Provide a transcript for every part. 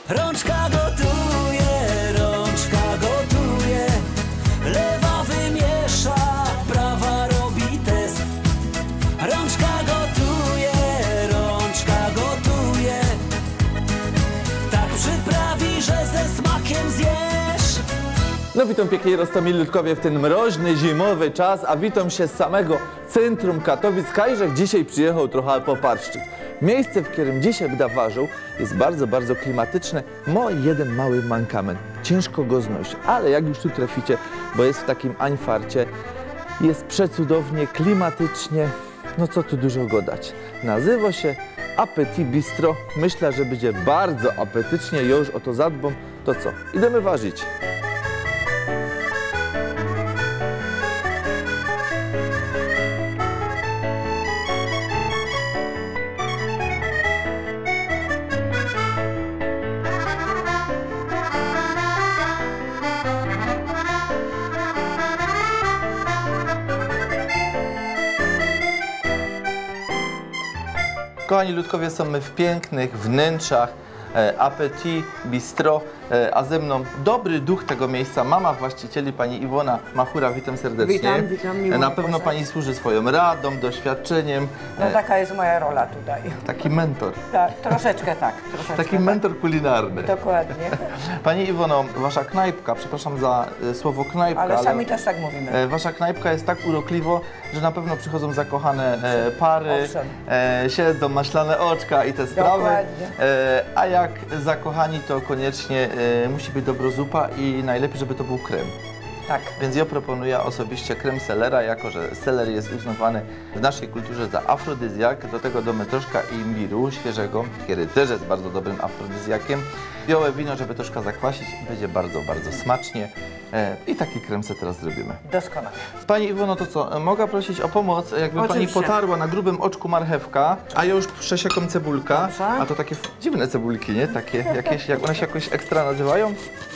Rączka gotuje, lewa wymiesza, prawa robi test. Rączka gotuje, tak przyprawi, że ze smakiem zjesz. No witam pięknie Roztomili Ludkowie w ten mroźny, zimowy czas, a witam się z samego centrum Katowic. Kajrzek dzisiaj przyjechał trochę popatrzeć. Miejsce, w którym dzisiaj będę ważył, jest bardzo, bardzo klimatyczne. Ma jeden mały mankament. Ciężko go znosić, ale jak już tu traficie, bo jest w takim Einfarcie, jest przecudownie, klimatycznie, no co tu dużo gadać. Nazywa się Appetit Bistro. Myślę, że będzie bardzo apetycznie, ja już o to zadbam. To co? Idziemy ważyć. Kochani ludkowie, są my w pięknych wnętrzach Appetit Bistro, a ze mną dobry duch tego miejsca, mama właścicieli, pani Iwona Machura. Witam serdecznie. Witam, miło Na pewno pani służy swoją radą, doświadczeniem. No taka jest moja rola tutaj. Taki mentor. Tak, troszeczkę tak. Taki mentor kulinarny. Dokładnie. Pani Iwono, wasza knajpka, przepraszam za słowo knajpka, ale sami też tak mówimy. Wasza knajpka jest tak urokliwo, że na pewno przychodzą zakochane pary, siedzą maślane oczka i te sprawy. Dokładnie. A jak zakochani, to koniecznie musi być dobro zupa i najlepiej, żeby to był krem. Tak. Więc ja proponuję osobiście krem selera, jako że seler jest uznawany w naszej kulturze za afrodyzjak. Do tego damy troszkę imbiru świeżego, który też jest bardzo dobrym afrodyzjakiem. Białe wino, żeby troszkę zakwasić, będzie bardzo, bardzo smacznie. I taki krem se teraz zrobimy. Doskonale. Pani Iwono, to co? Mogę prosić o pomoc, jakby Oczywiście. pani potarła na grubym oczku marchewka, a ja już przesiekam cebulka. Dobrze. A to takie dziwne cebulki, nie? Takie jakieś, jak one się jakoś ekstra nazywają?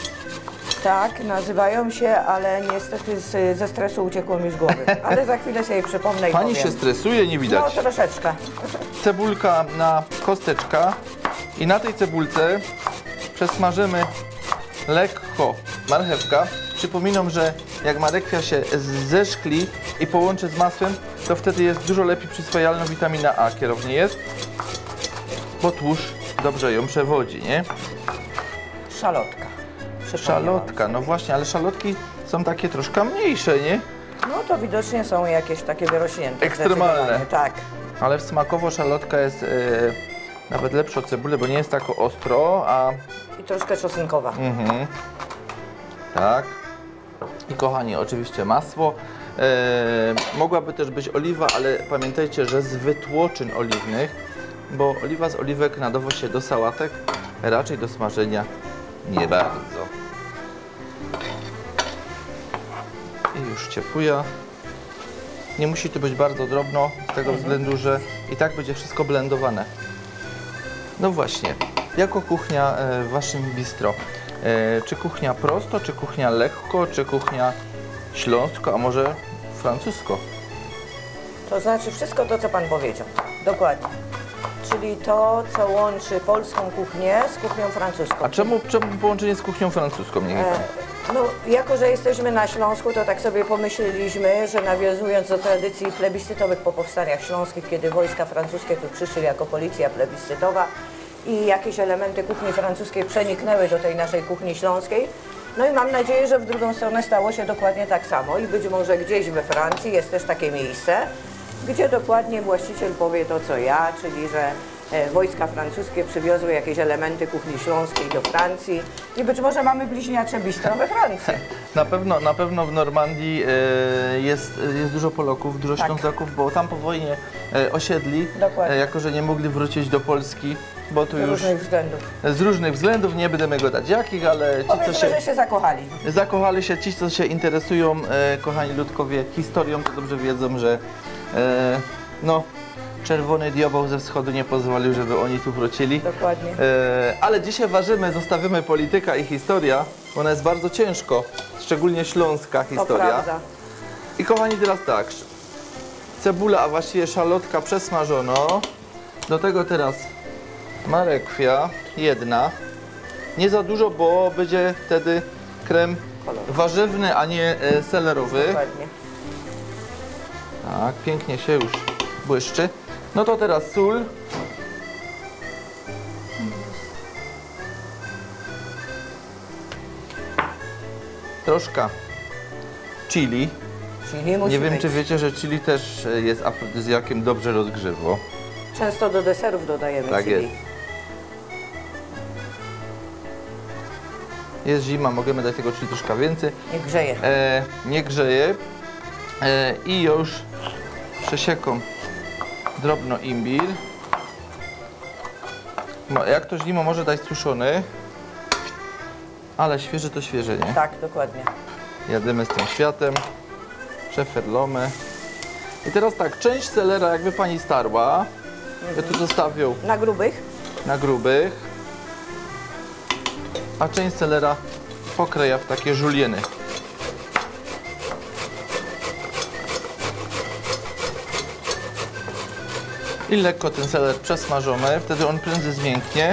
Tak, nazywają się, ale niestety ze stresu uciekło mi z głowy. Ale za chwilę sobie przypomnę i Pani powiem. się stresuje, nie widać. No troszeczkę. Cebulka na kosteczka i na tej cebulce przesmażymy lekko marchewka. Przypominam, że jak marchewka się zeszkli i połączy z masłem, to wtedy jest dużo lepiej przyswajalna witamina A, kierownie jest, bo tłuszcz dobrze ją przewodzi, nie? Szalotka. Szalotka, no właśnie, ale szalotki są takie troszkę mniejsze, nie? No to widocznie są jakieś takie wyrośnięte. Ekstremalne. Tak. Ale smakowo szalotka jest nawet lepsza od cebuli, bo nie jest tak ostro, a... I troszkę czosnkowa. Tak. I kochani, oczywiście masło. Mogłaby też być oliwa, ale pamiętajcie, że z wytłoczyn oliwnych, bo oliwa z oliwek nadawa się do sałatek, raczej do smażenia nie bardzo. I już ciepuje. Nie musi to być bardzo drobno, z tego względu, że i tak będzie wszystko blendowane. No właśnie, jako kuchnia w waszym bistro, czy kuchnia prosto, czy kuchnia lekko, czy kuchnia śląsko, a może francusko? To znaczy wszystko to, co pan powiedział. Dokładnie. Czyli to, co łączy polską kuchnię z kuchnią francuską. A czemu połączenie z kuchnią francuską? Nie wiem. No, jako że jesteśmy na Śląsku, to tak sobie pomyśleliśmy, że nawiązując do tradycji plebiscytowych po powstaniach śląskich, kiedy wojska francuskie tu przyszły jako policja plebiscytowa i jakieś elementy kuchni francuskiej przeniknęły do tej naszej kuchni śląskiej. No i mam nadzieję, że w drugą stronę stało się dokładnie tak samo i być może gdzieś we Francji jest też takie miejsce, gdzie dokładnie właściciel powie to, co ja, czyli że wojska francuskie przywiozły jakieś elementy kuchni śląskiej do Francji i być może mamy bliźniacze bistro we Francji. Na pewno w Normandii jest dużo Polaków, dużo Ślązaków, bo tam po wojnie osiedli, jako że nie mogli wrócić do Polski, bo tu już różnych względów. Z różnych względów, nie będziemy gadać jakich, ale ci, że się zakochali. Zakochali się, ci, co się interesują, kochani ludkowie, historią, to dobrze wiedzą, że no, czerwony diabeł ze wschodu nie pozwolił, żeby oni tu wrócili. Dokładnie. Ale dzisiaj ważymy, zostawimy polityka i historia. Ona jest bardzo ciężko, szczególnie śląska historia. To prawda. I kochani, teraz tak, cebula, a właściwie szalotka przesmażono. Do tego teraz marekwia jedna. Nie za dużo, bo będzie wtedy krem warzywny, a nie selerowy. Dokładnie. Tak, pięknie się już błyszczy. No to teraz sól. Troszkę chili. Chili musi Nie wiem, być. czy wiecie, że chili też jest afrodyzjakiem, dobrze rozgrzewa. Często do deserów dodajemy Tak chili. jest. Jest zima, możemy dać tego chili troszkę więcej. Nie grzeje. Nie grzeje. I już przesieką drobno imbir. No, jak to zimą może dać suszony, ale świeży to świeże, nie? Tak, dokładnie. Jadymy z tym światem, przeferlomy. I teraz tak, część selera jakby pani starła, ja tu zostawię Na grubych? na grubych, a część selera pokleja w takie żulieny. I lekko ten seler przesmażamy, wtedy on prędzej zmięknie.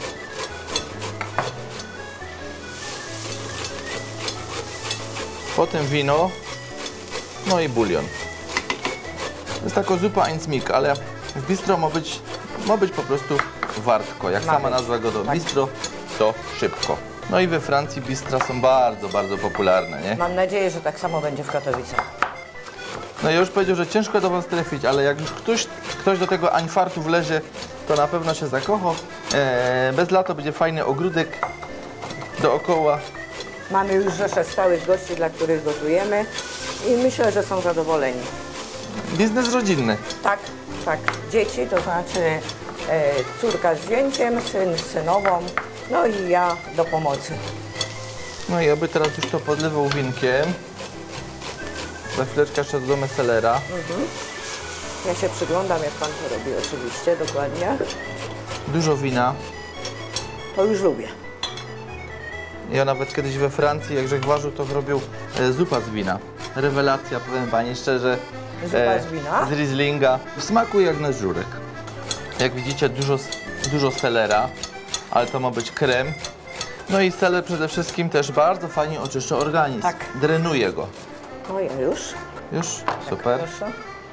Potem wino, no i bulion. To jest taka zupa Einsmik, ale w bistro ma być po prostu wartko. Jak Ma sama być. nazwa go to Tak. bistro, to szybko. No i we Francji bistra są bardzo, bardzo popularne, nie? Mam nadzieję, że tak samo będzie w Katowicach. No i już powiedział, że ciężko do was trafić, ale jak już ktoś do tego Einfartu wlezie, to na pewno się zakocha. Bez lato będzie fajny ogródek dookoła. Mamy już rzeszę stałych gości, dla których gotujemy i myślę, że są zadowoleni. Biznes rodzinny. Tak, tak. Dzieci, to znaczy córka z zięciem, syn z synową, no i ja do pomocy. No i ja by teraz już to podlewał winkiem. Za chwileczkę jeszcze dodamy selera. Ja się przyglądam, jak pan to robi oczywiście, dokładnie. Dużo wina. To już lubię. Ja nawet kiedyś we Francji, jak żegwarzu, to robił zupa z wina. Rewelacja, powiem pani szczerze. Zupa z wina? Z Rieslinga. W smaku jak na żurek. Jak widzicie, dużo selera, ale to ma być krem. No i seler przede wszystkim też bardzo fajnie oczyszcza organizm. Tak. Drenuje go. No ja już. Już? Super. Proszę.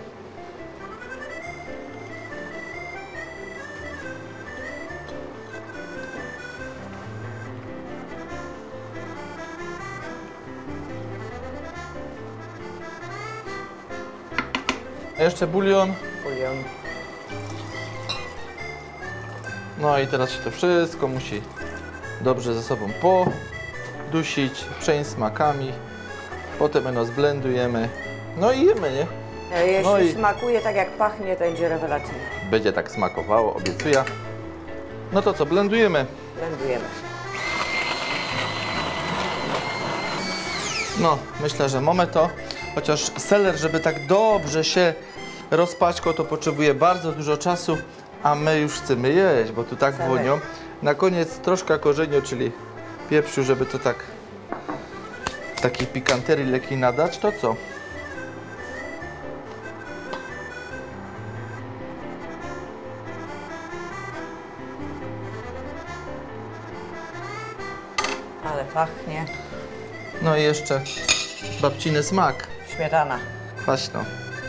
A jeszcze bulion. Bulion. No i teraz się to wszystko musi dobrze ze sobą podusić, przejąć smakami. Potem no zblendujemy. No i jemy, nie? Jeśli No i- smakuje tak jak pachnie, to będzie rewelacyjnie. Będzie tak smakowało, obiecuję. No to co, blendujemy. Blendujemy. No, myślę, że mamy to. Chociaż seler, żeby tak dobrze się rozpaćkał, to potrzebuje bardzo dużo czasu, a my już chcemy jeść, bo tu tak Chcemy. wonią. Na koniec troszkę korzeniu, czyli pieprzu, żeby to tak takiej pikanterii lekkiej nadać, to co? Ale pachnie. No i jeszcze babciny smak, Śmietana. kwaśno.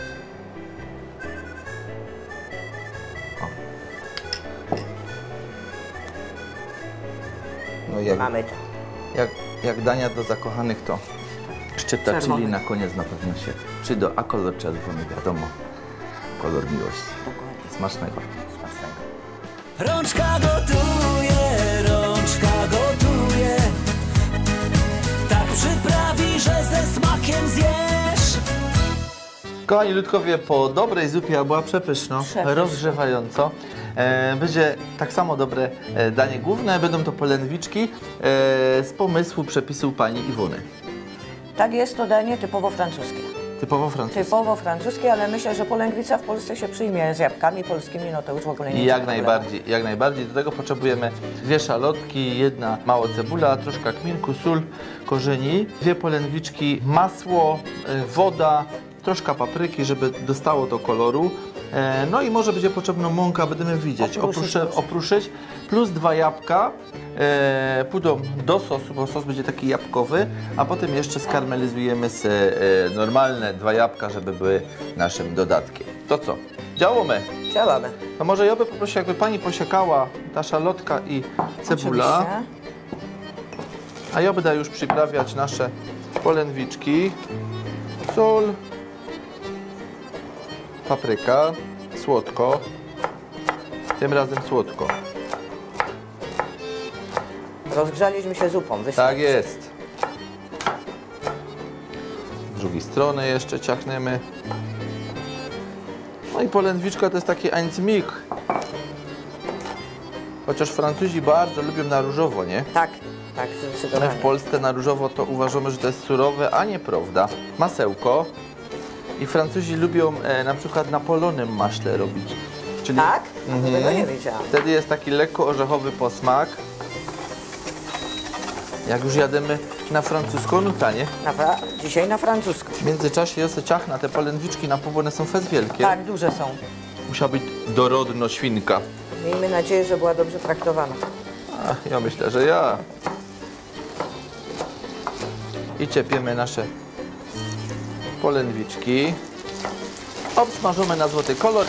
No Mamy to. jak dania do zakochanych, to szczypta Czerwony. chili na koniec na pewno się przyda, a kolor czerwony wiadomo, kolor miłości. Dokładnie. Smacznego. Smacznego. Rączka gotuje, rączka gotuje. Tak przyprawi, że ze smakiem zjesz. Kochani ludkowie, po dobrej zupie, a była przepyszno, Przepyszno. rozgrzewająco, będzie tak samo dobre danie główne, będą to polędwiczki z pomysłu przepisu pani Iwony. Tak, jest to danie typowo francuskie. Typowo francuskie. Typowo francuskie, ale myślę, że polędwica w Polsce się przyjmie z jabłkami polskimi, no to już w ogóle nie Jak ma problemu. najbardziej, jak najbardziej. Do tego potrzebujemy 2 szalotki, 1 mała cebula, troszkę kminku, sól, korzeni, 2 polędwiczki, masło, woda, troszkę papryki, żeby dostało do koloru. No i może będzie potrzebna mąka, będziemy widzieć. Opruszyć. Opruszyć plus 2 jabłka pójdą do sosu, bo sos będzie taki jabłkowy, a potem jeszcze skarmelizujemy normalne 2 jabłka, żeby były naszym dodatkiem. To co? Działamy. Działamy. No może ja bym poprosił, jakby pani posiekała ta szalotka i cebula, Oczywiście. a ja będę już przyprawiać nasze polędwiczki. Sól, papryka, słodko, tym razem słodko. Rozgrzaliśmy się zupą. Tak Wystarczy. jest. Z drugiej strony jeszcze ciachnemy. No i polędwiczka to jest taki eins-mig. Chociaż Francuzi bardzo lubią na różowo, nie? Tak, tak, My zdecydowanie. w Polsce na różowo to uważamy, że to jest surowe, a nieprawda. Masełko. I Francuzi lubią na przykład na polonym maśle robić. Czyli Tak? Tego nie wiedziałam. wtedy jest taki lekko orzechowy posmak. Jak już jademy na francuską, no tanie. Dzisiaj na francusku. W międzyczasie ja se ciachna te polędwiczki na pół, one są fez wielkie. Tak, duże są. Musiała być dorodno świnka. Miejmy nadzieję, że była dobrze traktowana. A, ja myślę, że ja. I ciepiemy nasze polędwiczki. Obsmażymy na złoty kolor.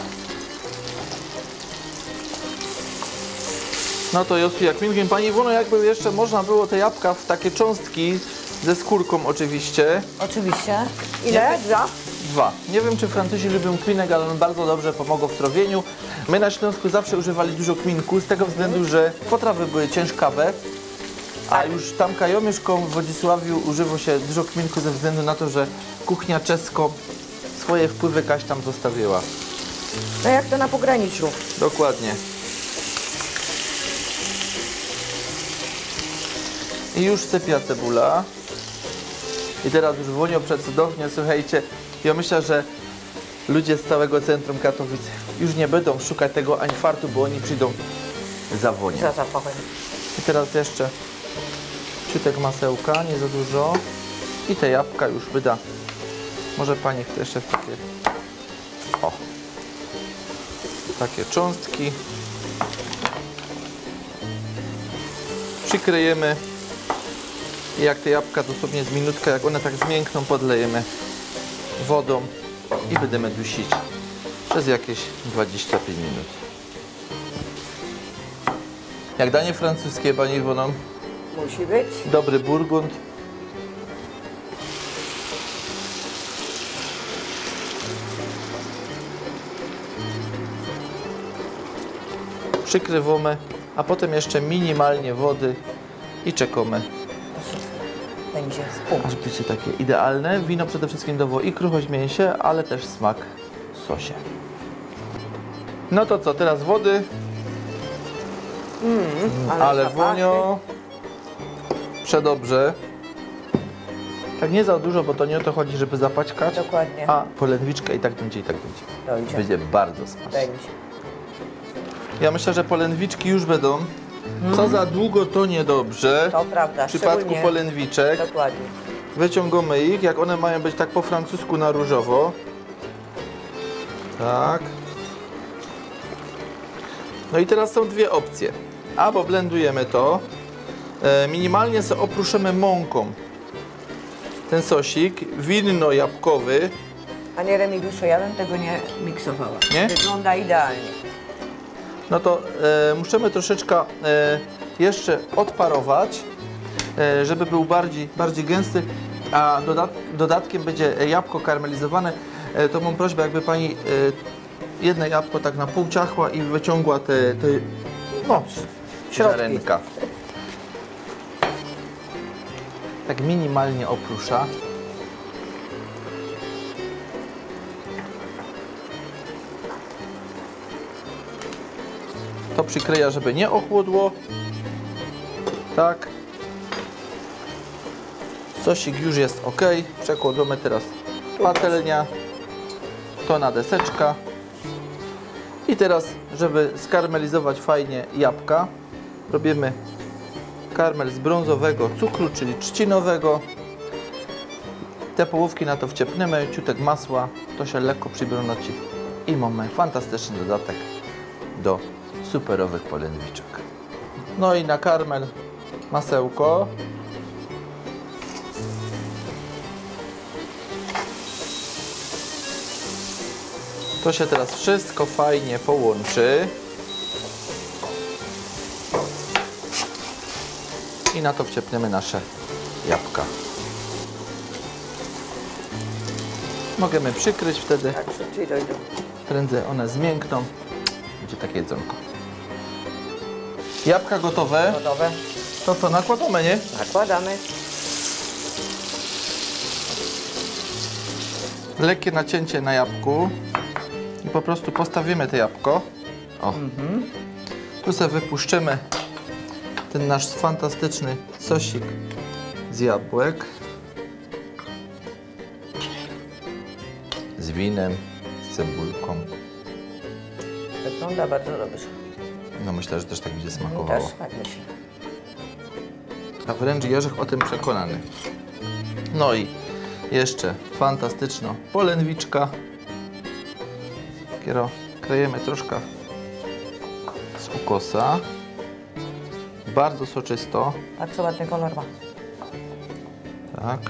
No to Josu, jak minkiem pani Iwono, jakby jeszcze można było te jabłka w takie cząstki ze skórką oczywiście. Oczywiście. Ile? 2? 2. Nie wiem, czy Francuzi lubią kminek, ale on bardzo dobrze pomogą w trawieniu. My na Śląsku zawsze używali dużo kminku, z tego względu, że potrawy były ciężkawe. A już tam Kajomieszką w Wodzisławiu używa się dużo kminku ze względu na to, że kuchnia czesko swoje wpływy kaś tam zostawiła. No jak to na pograniczu. Dokładnie. I już sypia cebula. I teraz już wonio przecudownie, słuchajcie. Ja myślę, że ludzie z całego centrum Katowic już nie będą szukać tego anfartu, bo oni przyjdą za wonią. Za zapachem. I teraz jeszcze ciutek masełka, nie za dużo. I te jabłka już wyda. Może pani chce jeszcze w takie... O! Takie cząstki. Przykryjemy. I jak te jabłka dosłownie z minutkę, jak one tak zmiękną, podlejemy wodą i będziemy dusić przez jakieś 25 minut. Jak danie francuskie, pani Iwono? Musi być. Dobry burgund. Przykrywamy, a potem jeszcze minimalnie wody i czekamy, Będzie w pół. aż będzie takie idealne. Wino przede wszystkim dało i kruchość mięsie, ale też smak w sosie. No to co, teraz wody, ale zapachy. wonio przedobrze. Tak nie za dużo, bo to nie o to chodzi, żeby zapaćkać, Dokładnie. a polędwiczka i tak będzie, i tak będzie. Dojdzie. Będzie bardzo smaczne. Będzie. Ja myślę, że polędwiczki już będą. Co za długo, to niedobrze. To prawda. W przypadku szczególnie- polędwiczek Dokładnie. wyciągamy ich, jak one mają być tak po francusku na różowo. Tak. No i teraz są dwie opcje. Albo blendujemy to, minimalnie sobie opruszymy mąką ten sosik winno-jabłkowy. Panie Remigiuszu, ja bym tego nie miksowała. Nie? Wygląda idealnie. No to musimy troszeczkę jeszcze odparować, żeby był bardziej gęsty, a dodatkiem będzie jabłko karmelizowane. To mam prośbę, jakby pani jedno jabłko tak na pół ciachła i wyciągła te no, Środki. ziarenka. Tak minimalnie oprusza. To przykryja, żeby nie ochłodło. Tak. Sosik już jest ok. Przekładamy teraz patelnia. To na deseczka. I teraz, żeby skarmelizować fajnie jabłka, robimy karmel z brązowego cukru, czyli trzcinowego. Te połówki na to wciepniemy, ciutek masła, to się lekko przybronoci I mamy fantastyczny dodatek do superowych polędwiczek. No i na karmel masełko. To się teraz wszystko fajnie połączy. I na to wciepniemy nasze jabłka. Możemy przykryć wtedy. Tak, szybciej dojdą. Prędzej one zmiękną. Będzie takie jedzonko. Jabłka gotowe. Gotowe. To co, nakładamy, nie? Nakładamy. Lekkie nacięcie na jabłku. I po prostu postawimy to jabłko. O. Tu sobie wypuszczymy ten nasz fantastyczny sosik z jabłek. Z winem, z cebulką. Wygląda bardzo dobrze. No myślę, że też tak będzie Też smakowało. tak myślę. A wręcz Jerzych o tym przekonany. No i jeszcze fantastyczna polędwiczka. Krajemy troszkę z ukosa. Bardzo soczysto. Bardzo ładny kolor ma. Tak.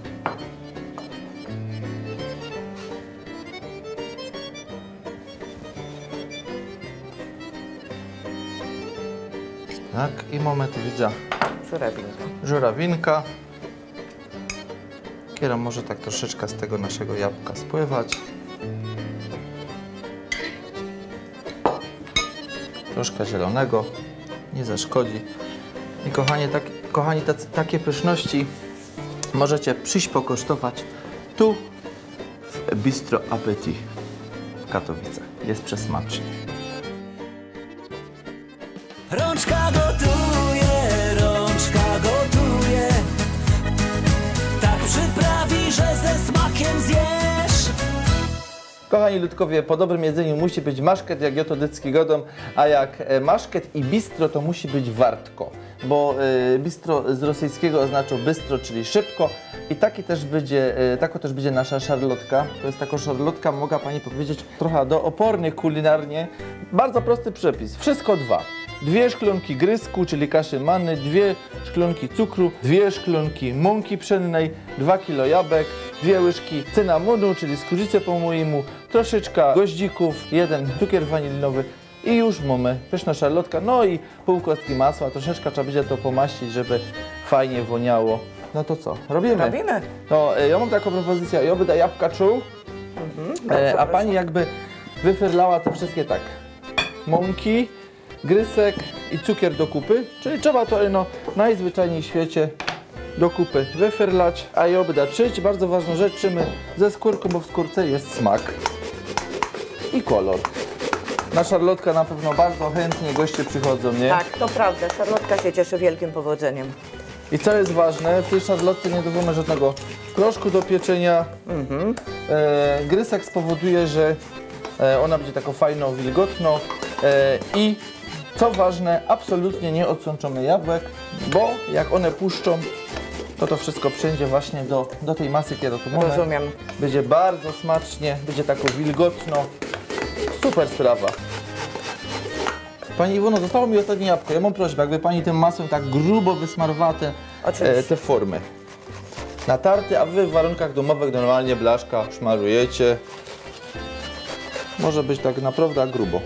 Tak, i mamy tu widzę Żurawinka. żurawinka. Kiera może tak troszeczkę z tego naszego jabłka spływać. Troszkę zielonego, nie zaszkodzi. I kochani, takie pyszności możecie przyjść pokosztować tu w Bistro Appetit w Katowicach. Jest przesmacznie. Rączka gotuje, tak przyprawi, że ze smakiem zjesz. Kochani ludkowie, po dobrym jedzeniu musi być maszket, jak jotodycki godom, a jak maszket i bistro, to musi być wartko, bo bistro z rosyjskiego oznacza bystro, czyli szybko. I taka też będzie nasza szarlotka. To jest taka szarlotka, mogę Pani powiedzieć, trochę doopornie kulinarnie. Bardzo prosty przepis, wszystko dwa. 2 szklonki grysku, czyli kaszy manny, 2 szklonki cukru, 2 szklonki mąki pszennej, 2 kg jabłek, 2 łyżki cynamonu, czyli skórzycę po mojemu, troszeczkę goździków, 1 cukier wanilinowy i już mamy pyszna szarlotka. No i pół kostki masła, troszeczkę trzeba będzie to pomaścić, żeby fajnie woniało. No to co, robimy? Robimy. No, ja mam taką propozycję, ja będę jabłka czuł, a Pani jakby wyfyrlała te wszystkie tak, mąki, grysek i cukier do kupy, czyli trzeba to najzwyczajniej w świecie do kupy wyfyrlać, a ja będę czyć. Bardzo ważną rzecz, czymy ze skórką, bo w skórce jest smak i kolor. Na szarlotka na pewno bardzo chętnie goście przychodzą, nie? Tak, to prawda. Szarlotka się cieszy wielkim powodzeniem. I co jest ważne, w tej szarlotce nie dodamy żadnego proszku do pieczenia. Grysek spowoduje, że ona będzie taką fajną, wilgotną i co ważne, absolutnie nie odsączamy jabłek, bo jak one puszczą, to wszystko wszędzie właśnie do tej masy, kiedy tu mamy. Rozumiem. Będzie bardzo smacznie, będzie taką wilgotną. Super sprawa. Pani Iwono, zostało mi ostatnie jabłko. Ja mam prośbę, jakby Pani tym masłem tak grubo wysmarowała te formy. Natarty, a Wy w warunkach domowych normalnie blaszka szmarujecie. Może być tak naprawdę grubo.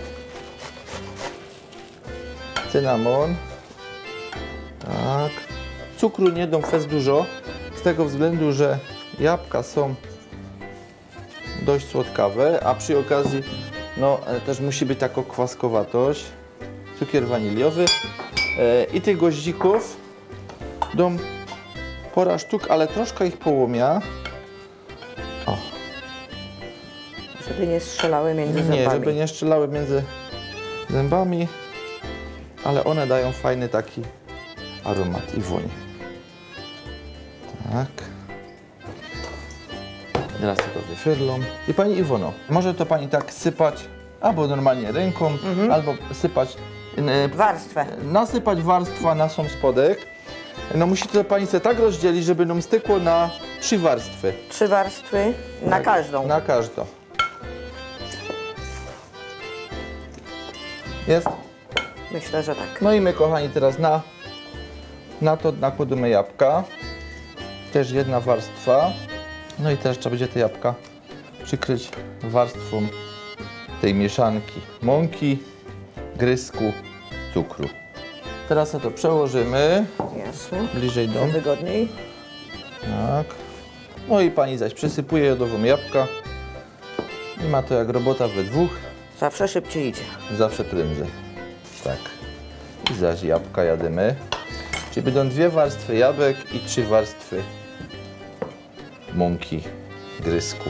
Cynamon. Tak. Cukru nie dam fest dużo, z tego względu, że jabłka są dość słodkawe, a przy okazji też musi być taka kwaskowatość. Cukier waniliowy i tych goździków dam pora sztuk, ale troszkę ich połomia. O. Żeby nie strzelały między zębami. Nie, żeby nie strzelały między zębami, ale one dają fajny taki aromat i woń. Tak. Teraz to wyfyrlą. I Pani Iwono, może to Pani tak sypać albo normalnie ręką, albo sypać Warstwę. nasypać warstwa na sam spodek. No musi to Pani sobie tak rozdzielić, żeby nam stykło na 3 warstwy. 3 warstwy na każdą. Na każdą. Jest? Myślę, że tak. No i my, kochani, teraz na to nakładamy jabłka. Też jedna warstwa. No i teraz trzeba będzie te jabłka przykryć warstwą tej mieszanki mąki, grysku, cukru. Teraz to przełożymy Jasne. bliżej do... Wygodniej. Tak. No i pani zaś przysypuje jodową jabłka. I ma to jak robota we dwóch. Zawsze szybciej idzie. Zawsze prędzej. Tak. I zaś jabłka jadymy. Czyli będą 2 warstwy jabłek i 3 warstwy mąki, grysku.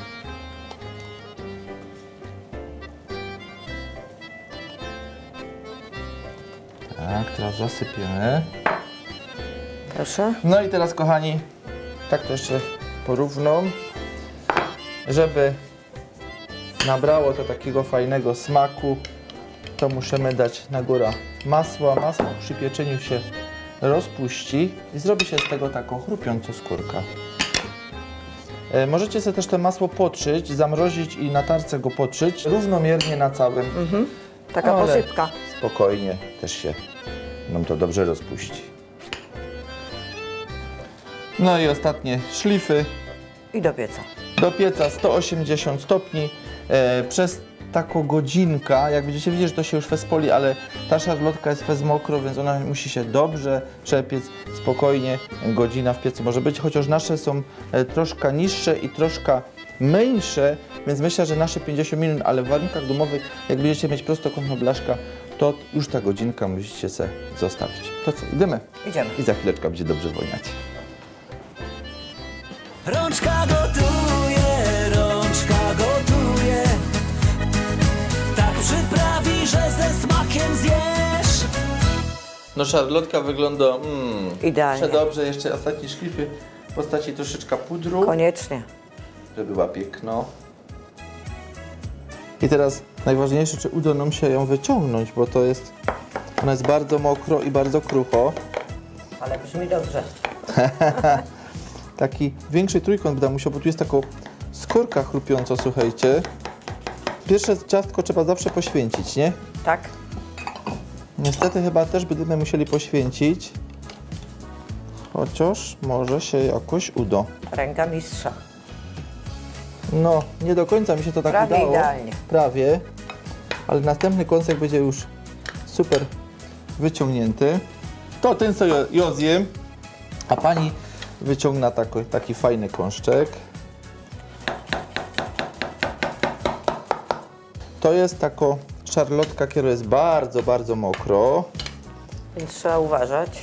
Tak, teraz zasypiemy. Proszę. No i teraz, kochani, tak to jeszcze porówną, żeby nabrało to takiego fajnego smaku, to musimy dać na górę masła. Masło przy pieczeniu się rozpuści i zrobi się z tego taką chrupiącą skórka. Możecie sobie też to masło podszyć, zamrozić i na tarce go podszyć równomiernie na całym. Taka Ale posypka. spokojnie też się nam to dobrze rozpuści. No i ostatnie szlify. I do pieca. Do pieca 180 stopni przez taką godzinkę. Jak będziecie widzieć, że to się już fespoli, ale ta szarlotka jest fez mokro, więc ona musi się dobrze przepiec. Spokojnie, godzina w piecu może być, chociaż nasze są troszkę niższe i troszkę mniejsze, więc myślę, że nasze 50 minut, ale w warunkach domowych, jak będziecie mieć prostokątną blaszkę, to już ta godzinka musicie sobie zostawić. To co, idziemy? Idziemy. I za chwileczkę będzie dobrze wojniać. Rączka gotuje, tak przyprawi, że ze smakiem zjesz. No szarlotka wygląda Idealnie. przedobrze. Jeszcze ostatnie szlify w postaci troszeczkę pudru, Koniecznie. żeby była piękno. I teraz najważniejsze, czy uda nam się ją wyciągnąć, bo to jest, ona jest bardzo mokro i bardzo krucho. Ale brzmi dobrze. Taki większy trójkąt będę musiał, bo tu jest taka skórka chrupiąca, słuchajcie. Pierwsze ciastko trzeba zawsze poświęcić, nie? Tak? Niestety chyba też będziemy musieli poświęcić. Chociaż może się jakoś uda. Ręka mistrza. No, nie do końca mi się to tak Prawie udało. idealnie. Prawie. Ale następny kąsek będzie już super wyciągnięty. To ten co ja zjem, a pani wyciągna taki fajny kąszczek. To jest taka szarlotka, która jest bardzo, bardzo mokro. Więc trzeba uważać.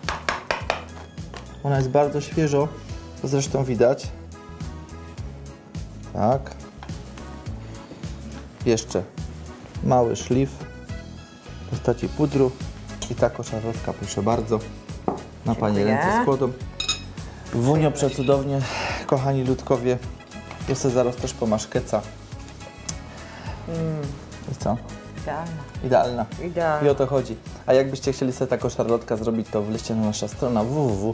Ona jest bardzo świeżo, to zresztą widać. Tak. Jeszcze mały szlif w postaci pudru i taka szarlotka, proszę bardzo, na pani Dziękuję. ręce składą. Wunio przecudownie, kochani ludkowie. Ja sobie zaraz też pomaszkeca. I co? Idealna. Idealna. I Idealna. o to chodzi. A jakbyście chcieli sobie taką szarlotkę zrobić, to wleźcie na nasza strona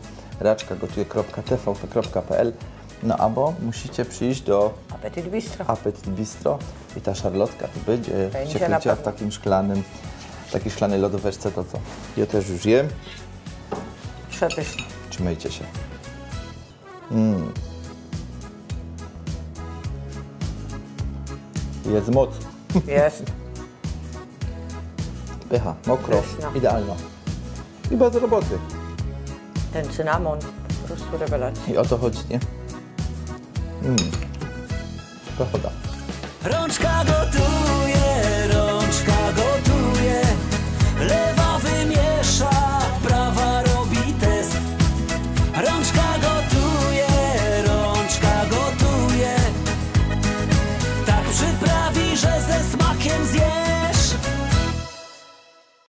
www.raczkagotuje.tvp.pl. No albo musicie przyjść do Apetyt bistro. Appetit Bistro i ta szarlotka to będzie Będzie się na kręciła w pewno. takiej szklanej lodóweczce, to co? Ja też już jem. Przepyszne. Trzymajcie się. Jest moc. Jest. Pycha, mokro, Pyszna. idealna. I bez roboty. Ten cynamon. Po prostu rewelacja. I o to chodzi, nie? Pochoda. Rączka gotuje.